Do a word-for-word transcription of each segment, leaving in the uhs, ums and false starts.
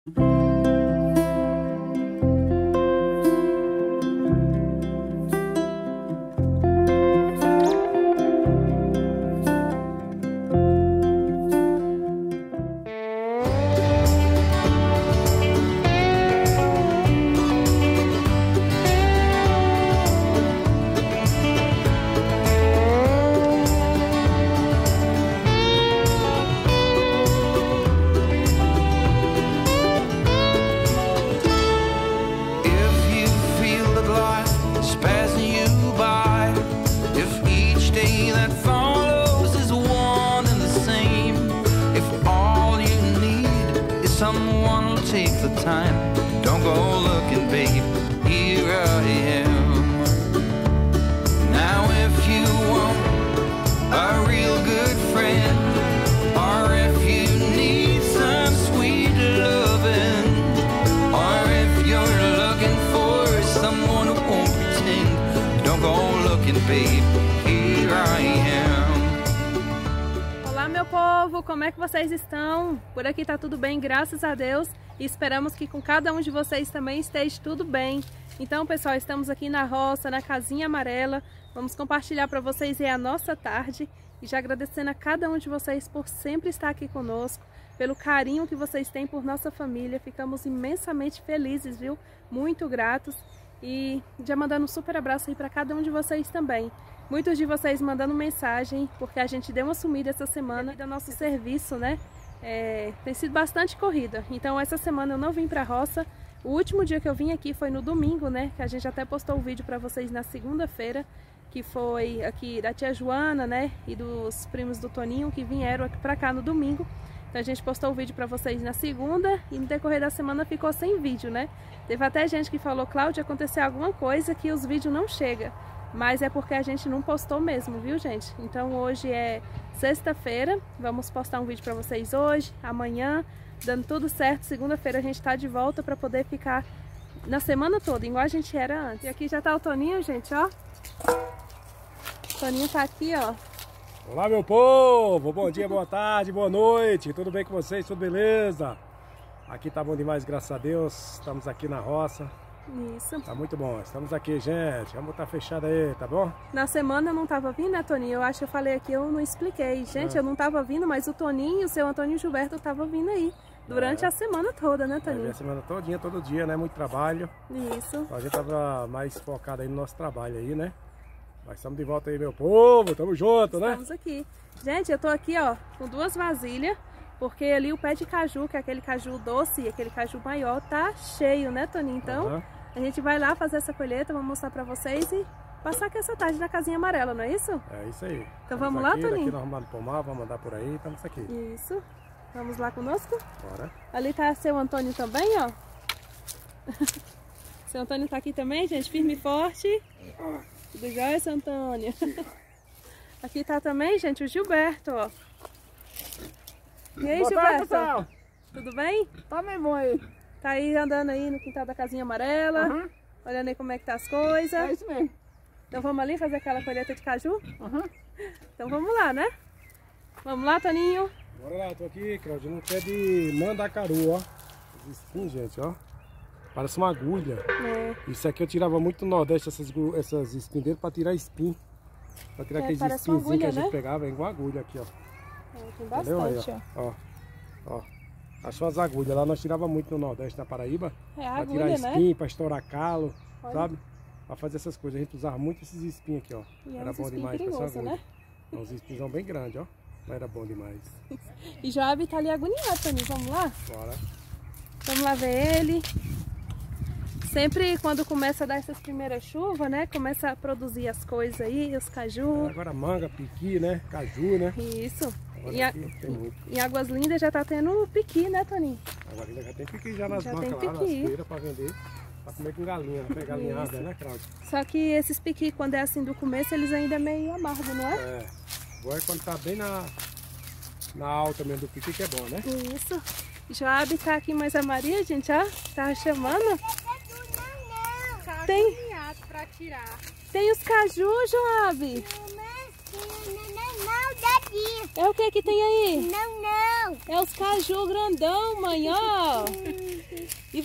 Someone will take the time. Don't go looking, babe. Here I am. Now if you want a real good friend, or if you need some sweet loving, or if you're looking for someone who won't pretend, don't go looking, babe. Here I am. Olá, meu povo, como é que vocês estão? Por aqui tá tudo bem, graças a Deus, e esperamos que com cada um de vocês também esteja tudo bem. Então, pessoal, estamos aqui na roça, na casinha amarela. Vamos compartilhar para vocês aí a nossa tarde e já agradecendo a cada um de vocês por sempre estar aqui conosco, pelo carinho que vocês têm por nossa família. Ficamos imensamente felizes, viu? Muito gratos, e já mandando um super abraço aí para cada um de vocês também. Muitos de vocês mandando mensagem, porque a gente deu uma sumida essa semana do nosso serviço, né? É, tem sido bastante corrida. Então essa semana eu não vim pra roça. O último dia que eu vim aqui foi no domingo, né? Que a gente até postou o vídeo pra vocês na segunda-feira, que foi aqui da tia Joana, né? E dos primos do Toninho que vieram aqui pra cá no domingo. Então a gente postou o vídeo pra vocês na segunda e no decorrer da semana ficou sem vídeo, né? Teve até gente que falou: Cláudia, aconteceu alguma coisa que os vídeos não chegam. Mas é porque a gente não postou mesmo, viu, gente? Então hoje é sexta-feira, vamos postar um vídeo pra vocês hoje, amanhã, dando tudo certo. Segunda-feira a gente tá de volta pra poder ficar na semana toda, igual a gente era antes. E aqui já tá o Toninho, gente, ó. O Toninho tá aqui, ó. Olá, meu povo! Bom dia, boa tarde, boa noite. Tudo bem com vocês? Tudo beleza? Aqui tá bom demais, graças a Deus. Estamos aqui na roça. Isso. Tá muito bom. Estamos aqui, gente. Vamos estar fechado aí, tá bom? Na semana eu não tava vindo, né, Toninho? Eu acho que eu falei aqui, eu não expliquei. Gente, é. eu não tava vindo, mas o Toninho e o seu Antônio Gilberto tava vindo aí. Durante é. a semana toda, né, Toninho? É, a semana todinha, todo dia, né? Muito trabalho. Isso. Então, a gente tava mais focado aí no nosso trabalho aí, né? Mas estamos de volta aí, meu povo. Tamo junto, né? Estamos aqui. Gente, eu tô aqui, ó, com duas vasilhas. Porque ali o pé de caju, que é aquele caju doce, aquele caju maior, tá cheio, né, Toninho? Então, uhum. a gente vai lá fazer essa colheita, vou mostrar pra vocês e passar aqui essa tarde na casinha amarela, não é isso? É isso aí. Então estamos vamos aqui, lá, Toninho? Daqui nós vamos pomar, vamos andar por aí, estamos aqui. Isso. Vamos lá conosco? Bora. Ali tá seu Antônio também, ó. Seu Antônio tá aqui também, gente, firme e forte. Tudo jóia, seu Antônio? Aqui tá também, gente, o Gilberto, ó. E aí, Gilberto? Tarde, tudo bem? Tá bem bom aí. Tá aí andando aí no quintal da casinha amarela, uhum. olhando aí como é que tá as coisas. É isso mesmo. Então vamos ali fazer aquela colheita de caju? Uhum. Então vamos lá, né? Vamos lá, Toninho? Bora lá, tô aqui, Cláudia, no pé de mandacaru, ó. Os espinhos, gente, ó. Parece uma agulha. É. Isso aqui eu tirava muito no Nordeste, essas, essas espinhas dele, pra tirar espinho. Pra tirar é, aqueles espinhos que a gente né? pegava, é igual agulha aqui, ó. É, tem bastante, aí, ó. ó. Ó. Achou as agulhas. Lá nós tirava muito no Nordeste, na Paraíba. É pra agulha, tirar espinho, né? pra estourar calo, Olha. sabe? Pra fazer essas coisas. A gente usava muito esses espinhos aqui, ó. E era bom demais perigoso, com essa agulha. Né? Uns espinhos bem grandes, ó. Mas era bom demais. E Joab tá ali agoniado, Toninho. Vamos lá? Bora. Vamos lá ver ele. Sempre quando começa a dar essas primeiras chuvas, né? Começa a produzir as coisas aí, os caju. É, agora manga, piqui, né? Caju, né? Isso. Em, a... em Águas Lindas já tá tendo piqui, né, Toninho? Águas Lindas já tem piqui já nas já bancas tem lá, nas feiras pra vender. Pra comer com galinha, né? Pegar galinhada, né, Cláudia? Só que esses piqui, quando é assim do começo, eles ainda é meio amargos, não é? É. Agora é quando tá bem na, na alta mesmo do piqui que é bom, né? Isso. Joab tá aqui, mas a Maria, gente, ó, tá chamando. Tem, pra tirar. tem os caju, Joab. Não, é o que que tem aí? Não, não. É os caju grandão, mãe, ó.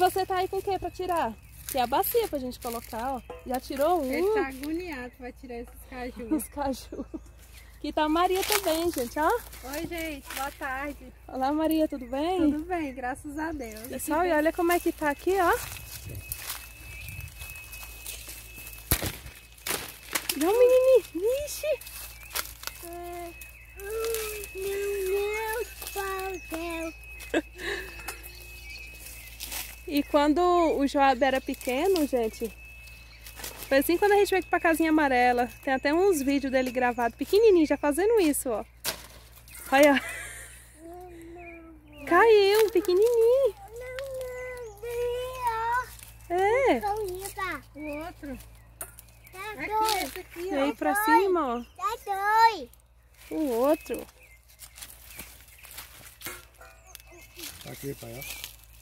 você tá aí com o que pra tirar? Tem a bacia pra gente colocar, ó. Já tirou um? Ele tá agoniado pra tirar esses cajus. Os caju. Aqui tá a Maria também, gente, ó. Oi, gente. Boa tarde. Olá, Maria, tudo bem? Tudo bem, graças a Deus. Pessoal, e olha como é que tá aqui, ó. Não, menininho. Vixe. E quando o Joab era pequeno, gente, foi assim quando a gente veio aqui pra casinha amarela. Tem até uns vídeos dele gravados, pequenininho, já fazendo isso, ó. Olha. Caiu, pequenininho. É. O outro. Tá Aqui, dois. esse aqui, E aí ó. pra cima, ó. Tá dois. O outro. Tá aqui, pai, ó.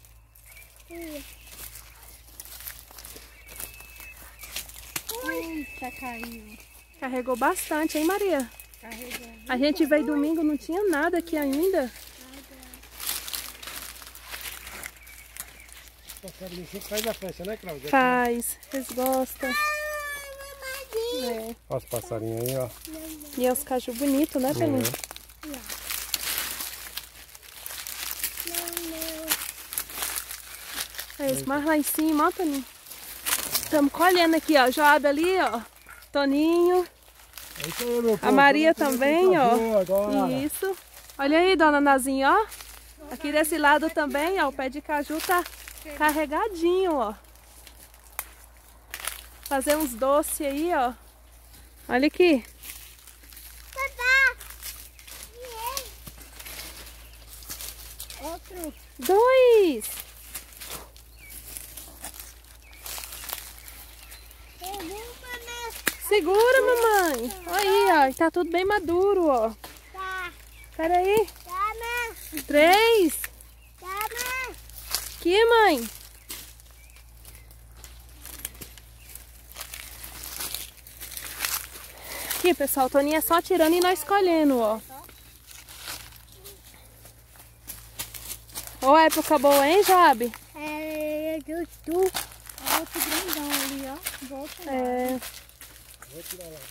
Eita, caiu. Carregou bastante, hein, Maria? Carregou. A gente veio domingo, não tinha nada aqui ainda. Passarinho sempre faz a festa, né, Cláudia? Faz, eles gostam. É. Olha os passarinhos aí, ó. E é os caju bonitos, né, Pelinho? É isso, mais lá em cima, ó, Toninho. Estamos colhendo aqui, ó. Joab ali, ó. Toninho. É isso aí, meu povo. A Maria Vamos também, comer ó. caju agora. Isso. Olha aí, dona Nazinha, ó. Aqui desse lado também, ó. O pé de caju tá carregadinho, ó. Fazer uns doces aí, ó. Olha aqui. Outro. Dois. Segura, mamãe. Aí, ó. Tá tudo bem maduro, ó. Tá. Pera aí. Tá, mãe. Três. Tá, mãe. Aqui, mãe. Aqui, pessoal. O Toninho é só tirando e nós escolhendo, ó. Ô, época boa, hein, Joab? É, do tu. Outro grandão ali, ó. Volta lá. É. Vou tirar lá.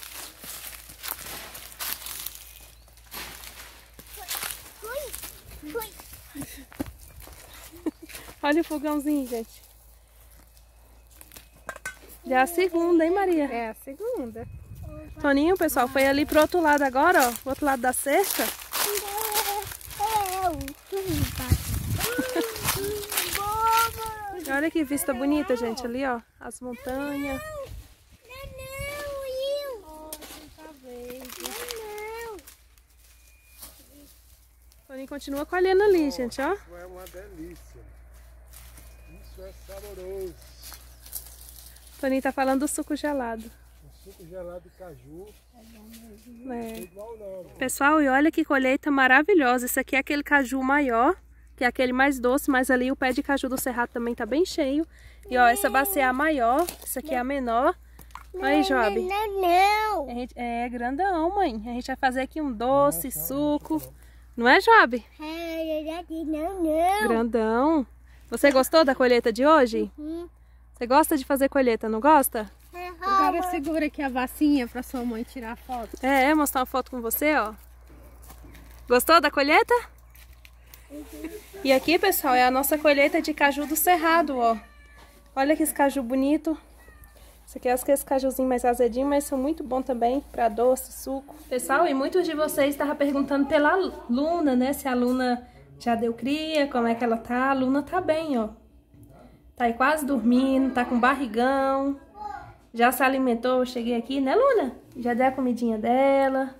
Fui. Fui. Olha o fogãozinho, gente. Já é a segunda, hein, Maria? É a segunda. Toninho, pessoal, foi ali pro outro lado agora, ó. Pro outro lado da cerca. Olha que vista bonita, gente, ali, ó. As montanhas. Toninho continua colhendo ali, gente, ó. Isso é uma delícia. Isso é saboroso. Toninho tá falando do suco gelado. Um suco gelado de caju. Não É. é igual não. Pessoal, e olha que colheita maravilhosa. Esse aqui é aquele caju maior, que é aquele mais doce, mas ali o pé de caju do cerrado também tá bem cheio. E ó, essa bacia é a maior, essa aqui é a menor. Aí, Joab. Não, não. A gente- É grandão, mãe. A gente vai fazer aqui um doce, suco. Não é, Joab? É, não, não. Grandão. Você gostou da colheita de hoje? Hum. Você gosta de fazer colheita, não gosta? Agora segura aqui a vacinha pra sua mãe tirar foto. É, é, mostrar uma foto com você, ó. Gostou da colheita? E aqui, pessoal, é a nossa colheita de caju do cerrado, ó. Olha que esse caju bonito. Esse aqui é esse cajuzinho mais azedinho, mas são muito bom também para doce, suco. Pessoal, e muitos de vocês estavam perguntando pela Luna, né? Se a Luna já deu cria, como é que ela tá. A Luna tá bem, ó. Tá aí quase dormindo, tá com barrigão. Já se alimentou, eu cheguei aqui, né, Luna? Já dei a comidinha dela.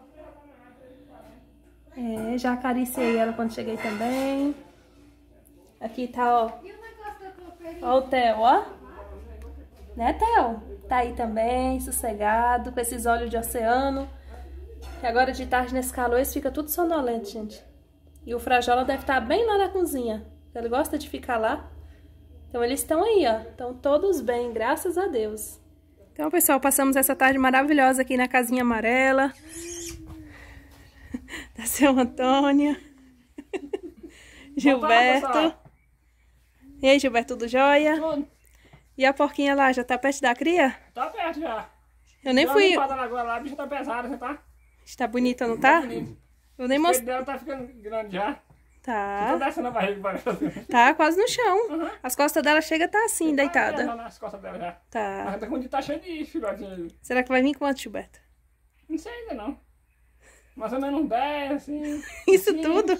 É, já acariciei ela quando cheguei também. Aqui tá, ó. Ó o Theo, ó. Né, Theo? Tá aí também, sossegado, com esses olhos de oceano. Que agora de tarde nesse calor, eles ficam tudo sonolento, gente. E o Frajola deve estar bem lá na cozinha. Ele gosta de ficar lá. Então eles estão aí, ó. Estão todos bem, graças a Deus. Então, pessoal, passamos essa tarde maravilhosa aqui na casinha amarela. Da seu Antônia. Gilberto. E aí, Gilberto, tudo jóia? Tudo. E a porquinha lá, já tá perto da cria? Tá perto já. Eu nem Deu fui... uma limpada agora lá, a bicha tá pesada, você tá? Está bonita, não tá? bonito. Eu nem O mostrei. peito dela tá ficando grande já. Tá Tá, descendo a barriga, parece. tá quase no chão. Uhum. As costas dela chega a tá assim, Tá deitada. pesando nas costas dela já. Tá. Mas tá, tá cheio de filhotinhos aí. Será que vai vir quanto, Gilberto? Não sei ainda não. Mais ou menos uns dez, assim. Isso Sim. tudo?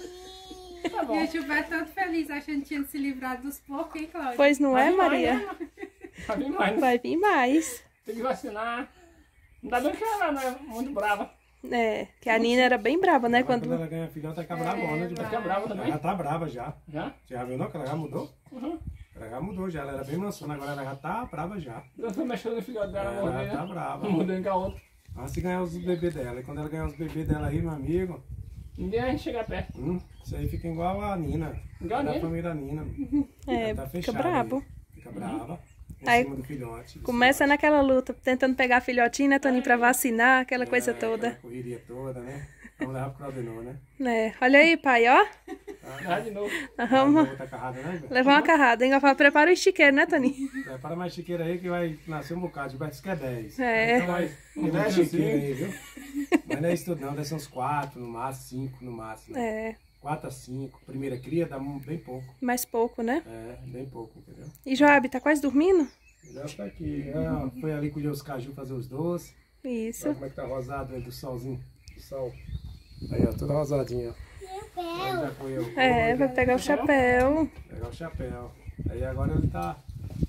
Tá bom. E o Gilberto tanto feliz achando que tinha se livrado dos porcos, hein, Cláudia? Pois não é, Vai vir mais, Maria? né? Vai vir mais, né? Vai vir mais. Tem que vacinar. Ainda bem que ela não é muito brava. É, que a Nina era bem brava, né? Quando Quando... ela ganha filhote, ela fica bravona. É, de Ela fica brava Ela também. já tá brava já. Já? Você já viu não que ela já mudou? Uhum. Ela já mudou já. Ela era bem mansona, agora ela já tá brava já. Eu fui mexendo no filhote dela, Ela morder, tá né? brava. Mudando com a outra. Ela se ganhar os bebês dela. E quando ela ganhar os bebês dela aí, meu amigo, Ninguém vai chegar perto. hum, isso aí fica igual a Nina. Igual a da Nina? família Nina. É, Ela tá fica fechada brabo. aí. Fica brava. Em Aí cima do filhote. Começa naquela luta, tentando pegar filhotinho, né, Toninho, pra vacinar, aquela coisa É, toda. aquela correria toda, né? Vamos levar pro Claudenor, né? É, olha aí, pai, ó. Já de novo. Nós vamos Outra carrada, né, Gilberto? levar uma carrada, hein? Eu falo, prepara o estiqueiro, né, Toninho? Prepara mais chiqueira aí que vai nascer um bocado. Gilberto disse que é dez. É. Então vai. Tem mais chiqueira aí, viu? Mas não é isso tudo não, deve ser uns quatro no máximo, cinco no máximo. É, quatro a cinco. Primeira cria dá um- bem pouco. mais pouco, né? É, bem pouco, entendeu? E Joab, tá quase dormindo? Já tá aqui. É, foi ali colher os caju fazer os doces. Isso. Olha como é que tá rosado aí do solzinho. Do sol. Aí, ó, tudo rosadinho, ó. Aí já foi eu. É, vai pegar o chapéu. Pegar o chapéu. Aí agora ele tá.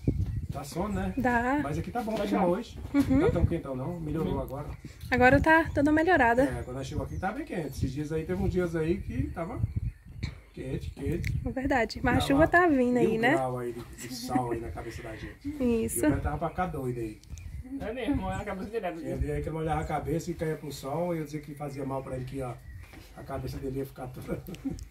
Tá sono, né? Dá. Mas aqui tá bom pra chamar hoje. Não tá tão quentão não. Melhorou agora. Agora tá dando uma melhorada. É, quando nós chegou aqui tava bem quente. Esses dias aí teve uns dias aí que tava quente, quente. É verdade. Mas a Tava chuva tá vindo aí, mil né? grau aí de, de sal aí na cabeça da gente. Isso. E o pé tava pra ficar doido aí. É mesmo, é a cabeça direto. Tinha dia aí que ele olhava a cabeça e caía pro sol e eu dizia que fazia mal pra ele que ó, a cabeça dele ia ficar toda.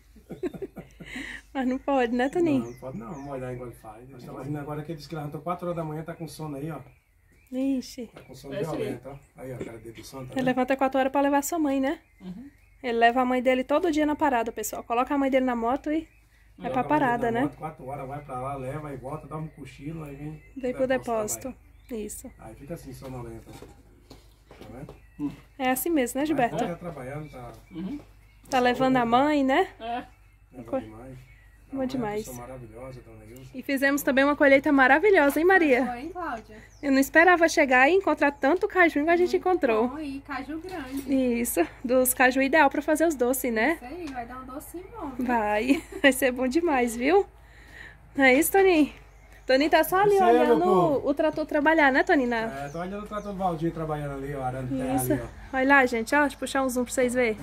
Mas não pode, né, Não, Toninho? não pode não, molhar igual ele faz. Nós estamos rindo agora que ele disse que levantou quatro horas da manhã, tá com sono aí, ó. Ixi. Tá com sono É isso aí. violento, ó. Aí, ó, cara dele do sono, tá Ele vendo? levanta quatro horas pra levar sua mãe, né? Uhum. Ele leva a mãe dele todo dia na parada, pessoal. Coloca a mãe dele na moto e vai pra Coloca a parada, mulher na né? moto, Quatro horas, vai pra lá, leva e volta, dá um cochilo, aí vem. Vem pro depósito, depósito. Isso. Aí fica assim, sonolento. Tá vendo? É assim mesmo, né, Gilberto? Mas tá trabalhando, tá. Uhum. Tá levando a mãe, né? É. É Co- bom demais. Bom demais. Uma pessoa maravilhosa, dona Ilza. E fizemos também uma colheita maravilhosa, hein, Maria? Foi, hein, Cláudia? Eu não esperava chegar e encontrar tanto caju que a gente encontrou. Bom, e caju grande. Isso, dos caju ideal pra fazer os doces, né? Isso aí, vai dar um docinho bom, viu? Vai, vai ser bom demais, viu? Não é isso, Toninho? Toninho tá só ali Isso aí, meu olhando povo. o trator trabalhar, né, Toninho? Na- É, tô olhando o trator do Valdir trabalhando ali, ó, arando terra Isso. ali, ó. Olha lá, gente, ó, deixa eu puxar um zoom pra vocês verem.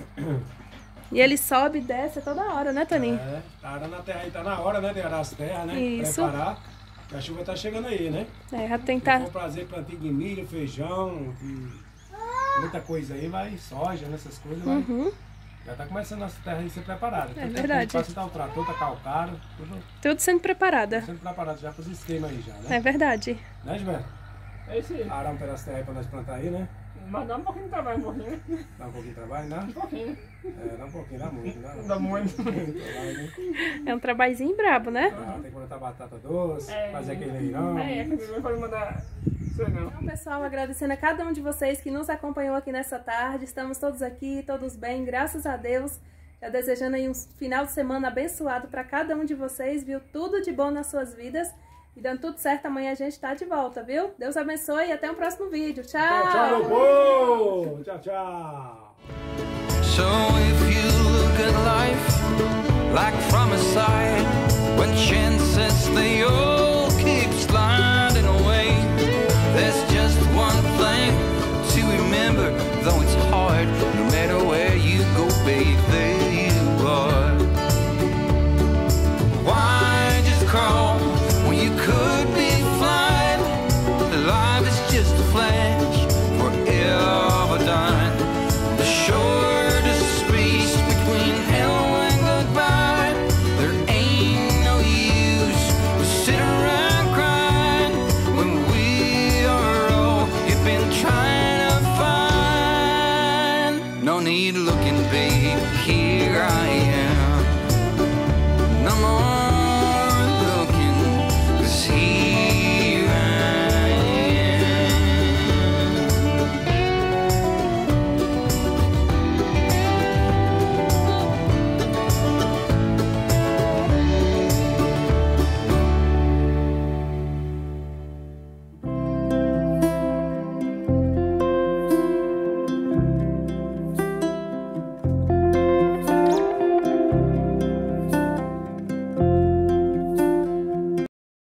E ele sobe e desce toda hora, né, Toninho? É, tá arando a terra aí, tá na hora, né, de arar as terras, né? Isso. Preparar. Que a chuva tá chegando aí, né? É, já Se tentar. for prazer plantio de milho, feijão, de muita coisa aí, vai, soja, nessas coisas, vai. Uhum, Já tá começando as terras aí a ser preparadas. É verdade. Passa tá o trator, tá calcário, tudo tudo sendo preparada. sendo preparado já pros esquemas aí já, né? É verdade. Né, Gilberto? É isso aí. Arar um pedaço de terra aí pra nós plantar aí, né? Mas dá um pouquinho de trabalho, um pouquinho, né? Dá um pouquinho de trabalho, dá? Um pouquinho, né? É, dá um pouquinho, dá muito, dá. Dá muito. Muito trabalho, né? É um trabalhinho brabo, né? Ah, tem que plantar batata doce, É. fazer aquele leirão. É, é que não pode mandar. Sei não. Então, pessoal, agradecendo a cada um de vocês que nos acompanhou aqui nessa tarde. Estamos todos aqui, todos bem, graças a Deus. Já desejando aí um final de semana abençoado para cada um de vocês, viu? Tudo de bom nas suas vidas. E dando tudo certo, amanhã a gente tá de volta, viu? Deus abençoe e até o próximo vídeo. Tchau! Tchau, tchau, meu povo! Tchau, tchau! So if you look at life like from a side, when chances they all keep sliding away, there's just one thing to remember, though it's hard, no matter where you go, baby.